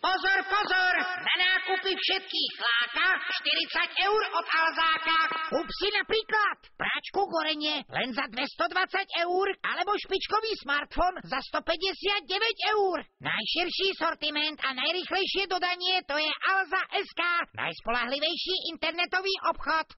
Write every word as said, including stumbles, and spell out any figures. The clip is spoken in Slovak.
Pozor, pozor! Na nákupy všetkých láka štyridsať eur od Alzáka. Kúp si napríklad práčku Gorenie len za dvestodvadsať eur alebo špičkový smartfón za stopäťdesiatdeväť eur. Najširší sortiment a najrýchlejšie dodanie to je Alza bodka es ká, najspoľahlivejší internetový obchod.